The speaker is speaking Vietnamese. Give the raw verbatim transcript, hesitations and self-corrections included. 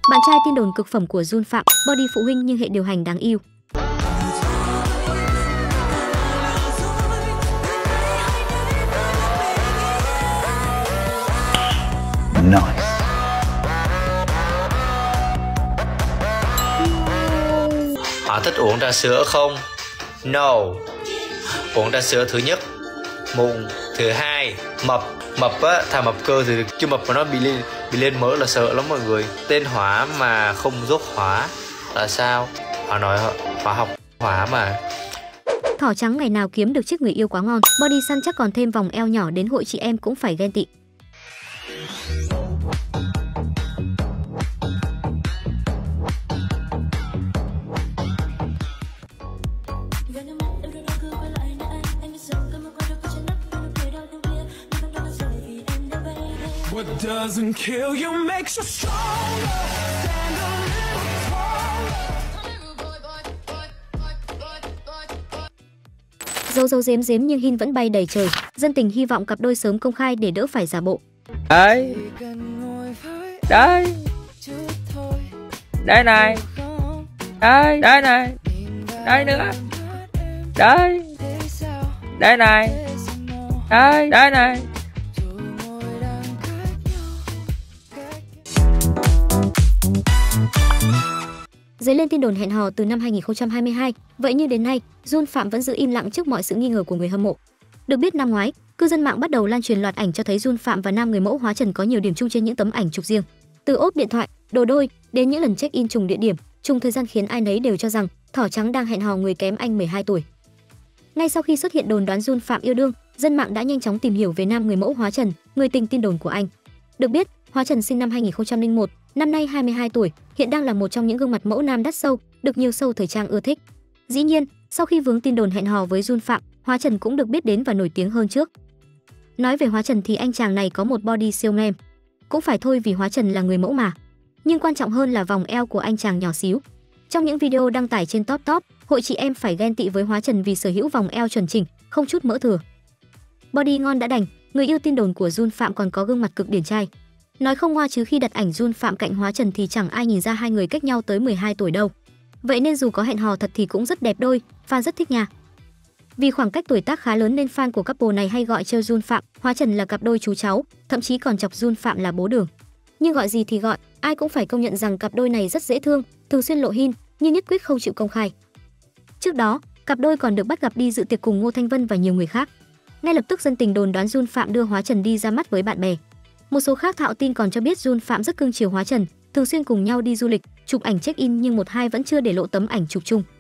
Bạn trai tin đồn cực phẩm của Jun Phạm, body phụ huynh nhưng hệ điều hành đáng yêu. Nice. Họ thích uống trà sữa không? No. Uống trà sữa thứ nhất mụn, thứ hai mập. Mập á, thà mập cơ thì được, chứ mập mà nó bị lên bị lên mỡ là sợ lắm mọi người. Tên hóa mà không dốc hóa là sao? Họ nói họ hóa học hóa mà. Thỏ trắng ngày nào kiếm được chiếc người yêu quá ngon, body săn chắc còn thêm vòng eo nhỏ đến hội chị em cũng phải ghen tị. What doesn't kill you makes you stronger. Stand a little taller. Dâu dâu dếm dếm nhưng hin vẫn bay đầy trời. Dân tình hy vọng cặp đôi sớm công khai để đỡ phải giả bộ. Đây. Đây. Đây này. Đây, đây này. Đây nữa. Đây. Đây này. Đây, đây này. Dấy lên tin đồn hẹn hò từ năm hai nghìn không trăm hai mươi hai, vậy nhưng đến nay, Jun Phạm vẫn giữ im lặng trước mọi sự nghi ngờ của người hâm mộ. Được biết năm ngoái, cư dân mạng bắt đầu lan truyền loạt ảnh cho thấy Jun Phạm và nam người mẫu hóa trần có nhiều điểm chung trên những tấm ảnh chụp riêng. Từ ốp điện thoại, đồ đôi đến những lần check-in trùng địa điểm, trùng thời gian khiến ai nấy đều cho rằng thỏ trắng đang hẹn hò người kém anh mười hai tuổi. Ngay sau khi xuất hiện đồn đoán Jun Phạm yêu đương, dân mạng đã nhanh chóng tìm hiểu về nam người mẫu hóa trần, người tình tin đồn của anh. Được biết, Hóa Trần sinh năm hai nghìn không trăm lẻ một, năm nay hai mươi hai tuổi, hiện đang là một trong những gương mặt mẫu nam đắt sâu, được nhiều show thời trang ưa thích. Dĩ nhiên, sau khi vướng tin đồn hẹn hò với Jun Phạm, Hóa Trần cũng được biết đến và nổi tiếng hơn trước. Nói về Hóa Trần thì anh chàng này có một body siêu mềm. Cũng phải thôi vì Hóa Trần là người mẫu mà. Nhưng quan trọng hơn là vòng eo của anh chàng nhỏ xíu. Trong những video đăng tải trên Top Top, hội chị em phải ghen tị với Hóa Trần vì sở hữu vòng eo chuẩn chỉnh, không chút mỡ thừa. Body ngon đã đành, người yêu tin đồn của Jun Phạm còn có gương mặt cực điển trai. Nói không ngoa chứ khi đặt ảnh Jun Phạm cạnh Hóa Trần thì chẳng ai nhìn ra hai người cách nhau tới mười hai tuổi đâu. Vậy nên dù có hẹn hò thật thì cũng rất đẹp đôi, fan rất thích nha. Vì khoảng cách tuổi tác khá lớn nên fan của couple này hay gọi trêu Jun Phạm, Hóa Trần là cặp đôi chú cháu, thậm chí còn chọc Jun Phạm là bố đường. Nhưng gọi gì thì gọi, ai cũng phải công nhận rằng cặp đôi này rất dễ thương, thường xuyên lộ hin, nhưng nhất quyết không chịu công khai. Trước đó, cặp đôi còn được bắt gặp đi dự tiệc cùng Ngô Thanh Vân và nhiều người khác. Ngay lập tức dân tình đồn đoán Jun Phạm đưa Hóa Trần đi ra mắt với bạn bè. Một số khác thạo tin còn cho biết Jun Phạm rất cưng chiều Hóa Trần, thường xuyên cùng nhau đi du lịch, chụp ảnh check-in nhưng một hai vẫn chưa để lộ tấm ảnh chụp chung.